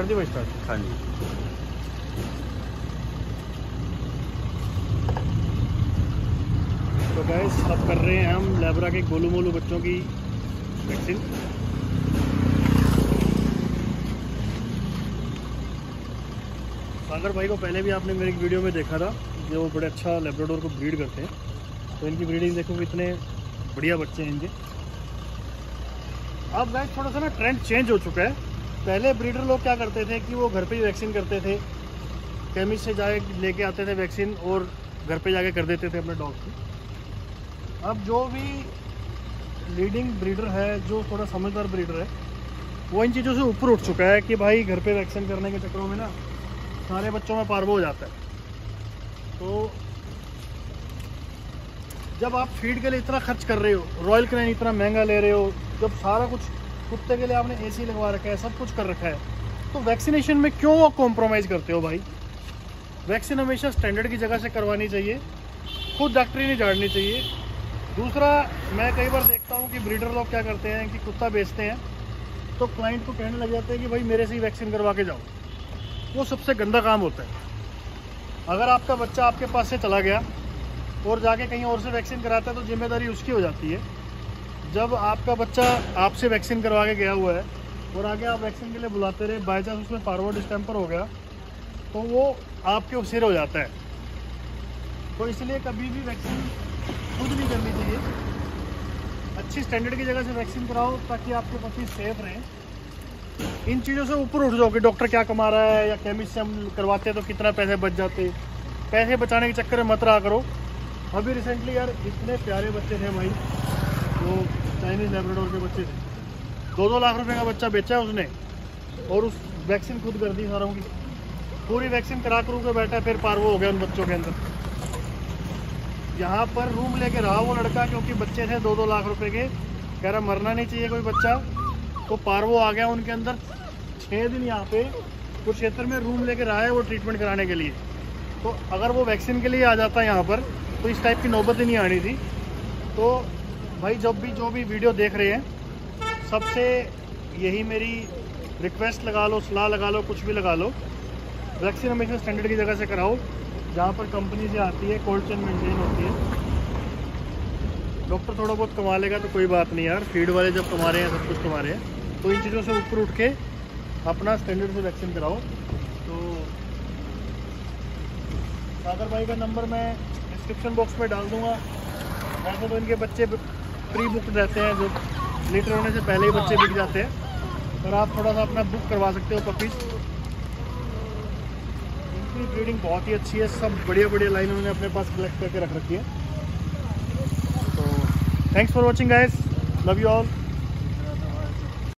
कर दी भाई स्टार्ट। हाँ जी। तो गाइस अब कर रहे हैं हम लेब्रा के गोलू मोलू बच्चों की वैक्सीन। सागर भाई को पहले भी आपने मेरी वीडियो में देखा था, जो बड़े अच्छा लेब्राडोर को ब्रीड करते हैं। तो इनकी ब्रीडिंग देखो कितने बढ़िया बच्चे हैं इनके। अब गाइस थोड़ा सा ना ट्रेंड चेंज हो चुका है। पहले ब्रीडर लोग क्या करते थे कि वो घर पे ही वैक्सीन करते थे, केमिस्ट से जाके लेके आते थे वैक्सीन और घर पे जाके कर देते थे अपने डॉग की। अब जो भी लीडिंग ब्रीडर है, जो थोड़ा समझदार ब्रीडर है, वो इन चीज़ों से ऊपर उठ चुका है कि भाई घर पे वैक्सीन करने के चक्करों में ना सारे बच्चों में पार्वो हो जाता है। तो जब आप फीड के लिए इतना खर्च कर रहे हो, रॉयल कैनिन इतना महंगा ले रहे हो, जब सारा कुछ कुत्ते के लिए आपने एसी लगवा रखा है, सब कुछ कर रखा है, तो वैक्सीनेशन में क्यों कॉम्प्रोमाइज़ करते हो भाई? वैक्सीन हमेशा स्टैंडर्ड की जगह से करवानी चाहिए, खुद डॉक्टरी नहीं झाड़नी चाहिए। दूसरा, मैं कई बार देखता हूँ कि ब्रीडर लोग क्या करते हैं कि कुत्ता बेचते हैं तो क्लाइंट को कहने लग जाते हैं कि भाई मेरे से ही वैक्सीन करवा के जाओ। वो सबसे गंदा काम होता है। अगर आपका बच्चा आपके पास से चला गया और जाके कहीं और से वैक्सीन कराता है तो जिम्मेदारी उसकी हो जाती है। जब आपका बच्चा आपसे वैक्सीन करवा के गया हुआ है और आगे आप वैक्सीन के लिए बुलाते रहे, बाई चांस उसमें फॉरवर्ड स्टैम्पर हो गया तो वो आपके सिर हो जाता है। तो इसलिए कभी भी वैक्सीन खुद नहीं करनी चाहिए, अच्छी स्टैंडर्ड की जगह से वैक्सीन कराओ ताकि आपके पक्षी सेफ रहें। इन चीज़ों से ऊपर उठ जाओ कि डॉक्टर क्या कमा रहा है या केमिस्ट से हम करवाते हैं तो कितना पैसे बच जाते। पैसे बचाने के चक्कर में मत रहा करो। अभी रिसेंटली यार इतने प्यारे बच्चे थे भाई, जो चाइनीज़ लैब्राडोर के बच्चे थे, 2-2 लाख रुपए का बच्चा बेचा है उसने और उस वैक्सीन खुद कर दी सारों की। पूरी वैक्सीन करा करू के बैठा, फिर पार्वो हो गया उन बच्चों के अंदर। यहाँ पर रूम लेके रहा वो लड़का, क्योंकि बच्चे थे 2-2 लाख रुपए के, कह रहा मरना नहीं चाहिए कोई बच्चा, तो पार्वो आ गया उनके अंदर। 6 दिन यहाँ पे कुछ क्षेत्र में रूम लेके रहा है वो ट्रीटमेंट कराने के लिए। तो अगर वो वैक्सीन के लिए आ जाता है यहाँ पर तो इस टाइप की नौबत ही नहीं आनी थी। तो भाई जब भी जो भी वीडियो देख रहे हैं, सबसे यही मेरी रिक्वेस्ट लगा लो, सलाह लगा लो, कुछ भी लगा लो, वैक्सीन हमेशा स्टैंडर्ड की जगह से कराओ, जहाँ पर कंपनी से आती है, कोल्ड चेन मेंटेन होती है। डॉक्टर थोड़ा बहुत कमा लेगा तो कोई बात नहीं यार, फीड वाले जब कमा रहे हैं, सब कुछ कमा रहे हैं, तो इन चीज़ों से ऊपर उठ के अपना स्टैंडर्ड से वैक्सीन कराओ। तो सागर भाई का नंबर मैं डिस्क्रिप्शन बॉक्स में डाल दूँगा। वैसे तो इनके बच्चे प्री बुकड रहते हैं, जो लीटर होने से पहले ही बच्चे बिक जाते हैं, पर आप थोड़ा सा अपना बुक करवा सकते हो पपीज़। इनकी ब्रीडिंग बहुत ही अच्छी है, सब बढ़िया बढ़िया लाइन उन्होंने अपने पास कलेक्ट करके रख रखी है। तो thanks for watching guys, love you all.